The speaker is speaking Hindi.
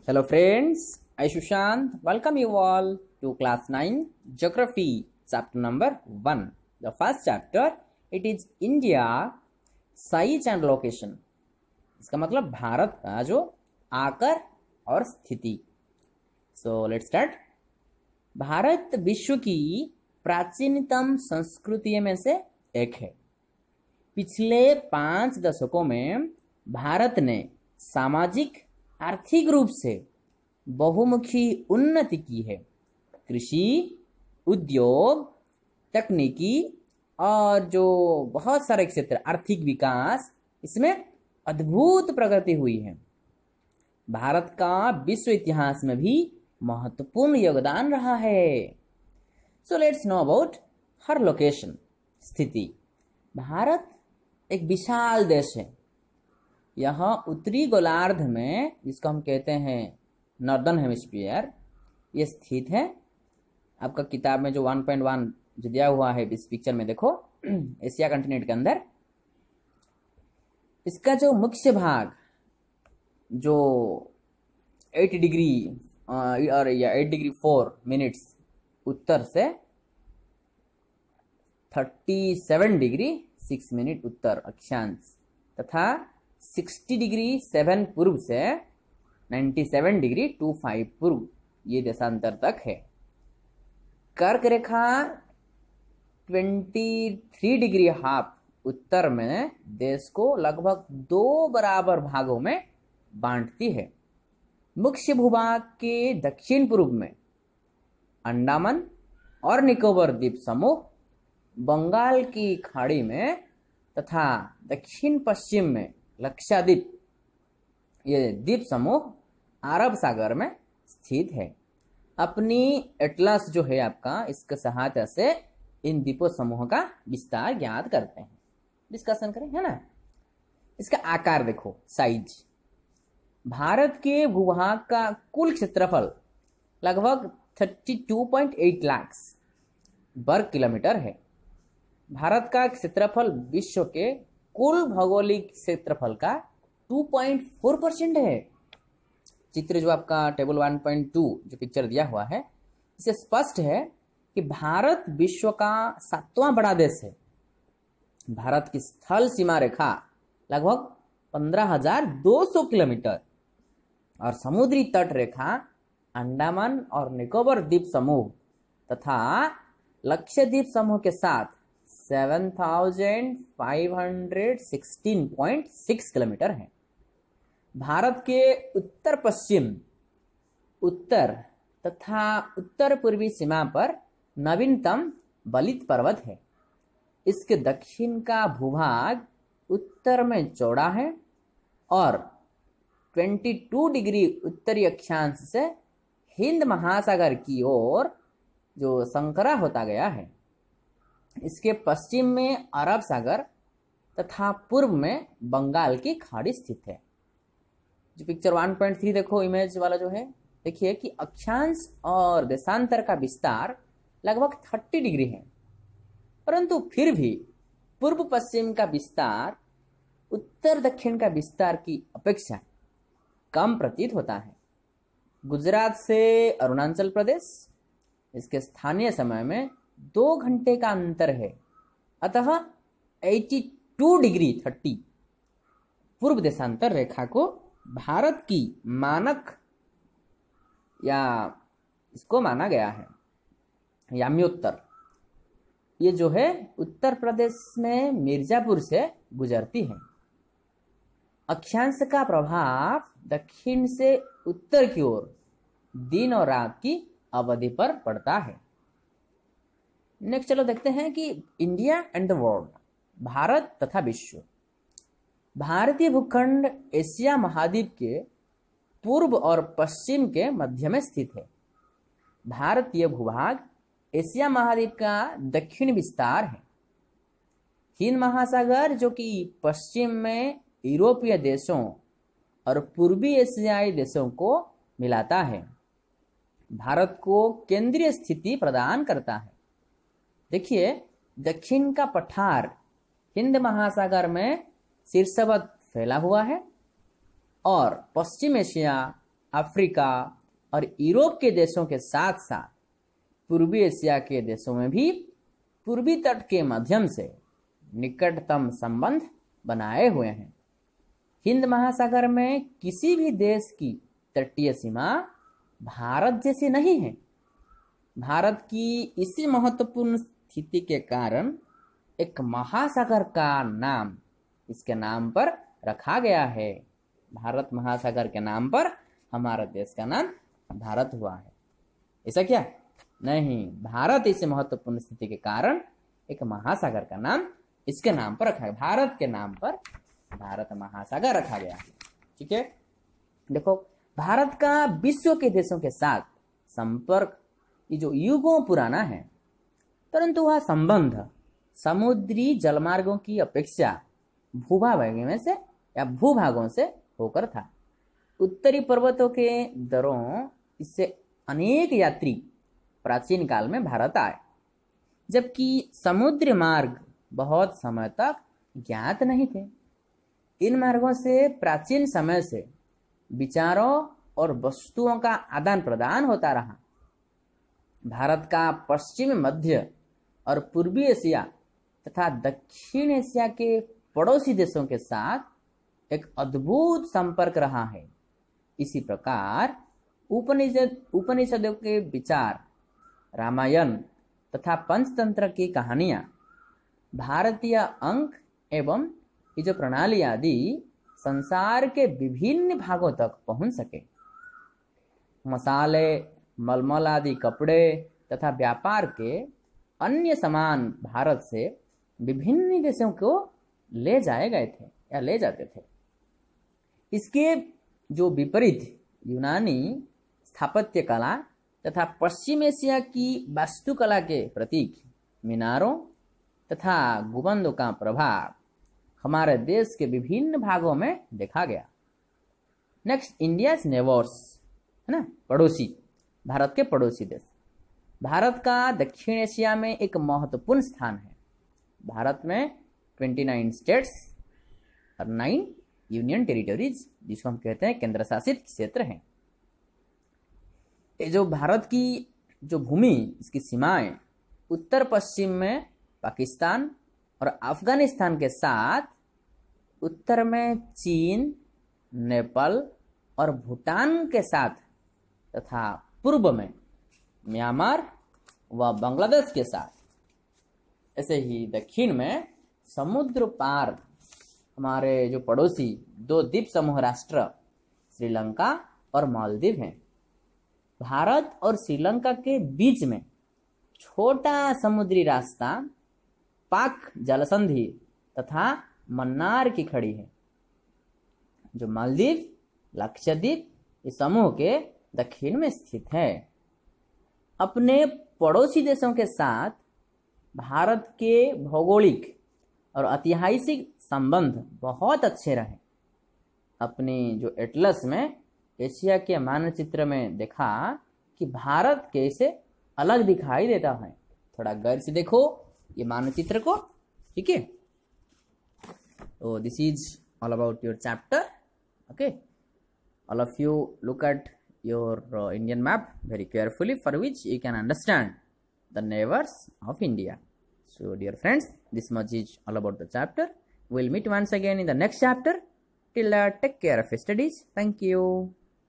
Hello friends, I Sushant welcome you all to class 9 geography chapter number 1. The first chapter it is India size and location. इसका मतलब भारत का जो आकार और स्थिति. So let's start. भारत विश्व की प्राचीनतम संस्कृतियों में से एक है. पिछले 5 दशकों में भारत ने सामाजिक आर्थिक रूप से बहुमुखी उन्नति की है. कृषि, उद्योग, तकनीकी और जो बहुत सारे क्षेत्र आर्थिक विकास, इसमें अद्भुत प्रगति हुई है. भारत का विश्व इतिहास में भी महत्वपूर्ण योगदान रहा है. So let's know about her location. स्थिति. भारत एक विशाल देश है. यह उत्तरी गोलार्ध में, जिसको हम कहते हैं नॉर्दर्न हेमिस्फीयर, ये स्थित है. आपका किताब में जो 1.1 जो दिया हुआ है इस पिक्चर में देखो, एशिया कंटिनेंट के अंदर इसका जो मुख्य भाग जो 8 डिग्री और या 8 डिग्री 4 मिनट्स उत्तर से 37 डिग्री 6 मिनट उत्तर अक्षांश तथा 60 डिग्री 7 पूर्व से 97 डिग्री 25 पूर्व ये देशांतर तक है. कर्क रेखा 23 डिग्री हाफ उत्तर में देश को लगभग 2 बराबर भागों में बांटती है. मुख्य भूभाग के दक्षिण पूर्व में अंडमान और निकोबार द्वीप समूह, बंगाल की खाड़ी में तथा दक्षिण पश्चिम में लक्षद्वीप, ये द्वीप समूह अरब सागर में स्थित है. अपनी एटलस जो है आपका, इसके सहायता से इन द्वीपों समूह का विस्तार ज्ञात करते हैं. डिस्कशन करें, है ना. इसका आकार देखो, साइज. भारत के भूभाग का कुल क्षेत्रफल लगभग 32.8 लाख वर्ग किलोमीटर है. भारत का क्षेत्रफल विश्व के कुल भौगोलिक क्षेत्रफल का 2.4% है. चित्र जो आपका टेबल 1.2 जो पिक्चर दिया हुआ है, इससे स्पष्ट है कि भारत विश्व का 7वां बड़ा देश है. भारत की स्थल सीमा रेखा लगभग 15,200 किलोमीटर और समुद्री तट रेखा अंडमान और निकोबार द्वीप समूह तथा लक्षद्वीप समूह के साथ 7,516.6 किलोमीटर है. भारत के उत्तर पश्चिम, उत्तर तथा उत्तर पूर्वी सीमा पर नवीनतम बलित पर्वत है. इसके दक्षिण का भूभाग उत्तर में चौड़ा है और 22 डिग्री उत्तरी अक्षांश से हिंद महासागर की ओर जो संकरा होता गया है. इसके पश्चिम में अरब सागर तथा पूर्व में बंगाल की खाड़ी स्थित है. जो पिक्चर 1.3 देखो, इमेज वाला जो है, देखिए कि अक्षांश और देशांतर का विस्तार लगभग 30 डिग्री है, परंतु फिर भी पूर्व पश्चिम का विस्तार उत्तर दक्षिण का विस्तार की अपेक्षा कम प्रतीत होता है. गुजरात से अरुणाचल प्रदेश, इसके स्थानीय समय में 2 घंटे का अंतर है. अतः 82 डिग्री 30 पूर्व देशांतर रेखा को भारत की मानक या इसको माना गया है याम्योत्तर. ये जो है उत्तर प्रदेश में मिर्जापुर से गुजरती है. अक्षांश का प्रभाव दक्षिण से उत्तर की ओर दिन और रात की अवधि पर पड़ता है. नेक्स्ट चलो देखते हैं कि India and the world. Bharat तथा विश्व. भारतीय भूखंड एशिया महाद्वीप के पूर्व और पश्चिम के मध्य में स्थित है. भारतीय भूभाग एशिया महाद्वीप का दक्षिण विस्तार है. हिंद महासागर जो कि पश्चिम में यूरोपीय देशों और पूर्वी एशियाई देशों को मिलाता है, भारत को केंद्रीय स्थिति प्रदान करता है. देखिए, दक्षिण का पठार हिंद महासागर में शीर्षवत फैला हुआ है और पश्चिम एशिया अफ्रीका और यूरोप के देशों के साथ साथ पूर्वी एशिया के देशों में भी पूर्वी तट के माध्यम से निकटतम संबंध बनाए हुए हैं। हिंद महासागर में किसी भी देश की तटीय सीमा भारत जैसी नहीं है। भारत की इसी महत्वपूर्ण स्थिति के कारण एक महासागर का नाम इसके नाम पर रखा गया है। भारत महासागर के नाम पर हमारा देश का नाम भारत हुआ है। ऐसा क्या? नहीं, भारत इस महत्वपूर्ण स्थिति के कारण एक महासागर का नाम इसके नाम पर रखा है। भारत के नाम पर भारत महासागर रखा गया है। ठीक है, देखो भारत का विश्व के देशों के साथ संपर्क ये जो युगों पुराना है, परंतु वह संबंध समुद्री जलमार्गों की अपेक्षा भूभागों से होकर था। उत्तरी पर्वतों के दरों इससे अनेक यात्री प्राचीन काल में भारत आए, जबकि समुद्री मार्ग बहुत समय तक ज्ञात नहीं थे। इन मार्गों से प्राचीन समय से विचारों और वस्तुओं का आदान प्रदान होता रहा। भारत का पश्चिमी मध्य और पूर्वी एशिया तथा दक्षिण एशिया के पड़ोसी देशों के साथ एक अद्भुत संपर्क रहा है। इसी प्रकार उपनिषदों के विचार, रामायण तथा पंचतंत्र की कहानियां, भारतीय अंक एवं ये जो प्रणाली आदि संसार के विभिन्न भागों तक पहुंच सके। मसाले, मलमल आदि कपड़े तथा व्यापार के अन्य सामान भारत से विभिन्न देशों को ले जाए गए थे या ले जाते थे। इसके जो विपरीत यूनानी स्थापत्य कला तथा पश्चिम एशिया की वास्तुकला के प्रतीक मीनारों तथा गुंबदों का प्रभाव हमारे देश के विभिन्न भागों में देखा गया। नेक्स्ट, इंडियाज नेबर्स, है ना, पड़ोसी, भारत के पड़ोसी देश। भारत का दक्षिण एशिया में एक महत्वपूर्ण स्थान है। भारत में 29 स्टेट्स और 9 यूनियन टेरिटरीज, जिसको हम कहते हैं केंद्र शासित क्षेत्र हैं। ये जो भारत की जो भूमि, इसकी सीमाएं उत्तर पश्चिम में पाकिस्तान और अफगानिस्तान के साथ, उत्तर में चीन, नेपाल और भूटान के साथ तथा पूर्व में म्यांमार व बांग्लादेश के साथ, ऐसे ही दक्षिण में समुद्र पार हमारे जो पड़ोसी 2 द्वीप समूह राष्ट्र श्रीलंका और मालदीव हैं। भारत और श्रीलंका के बीच में छोटा समुद्री रास्ता पाक जलसंधि तथा मन्नार की खड़ी है, जो मालदीव, लक्षद्वीप इस समूह के दक्षिण में स्थित है। अपने पड़ोसी देशों के साथ भारत के भौगोलिक और ऐतिहासिक संबंध बहुत अच्छे रहे। अपनी जो एटलस में एशिया के मानचित्र में देखा कि भारत कैसे अलग दिखाई देता है। थोड़ा गौर से देखो ये मानचित्र को, ठीक है। तो this is all about your chapter, okay. All of you look at your Indian map very carefully, for which you can understand the neighbors of India. So dear friends, this much is all about the chapter. We'll meet once again in the next chapter. Till take care of your studies. Thank you.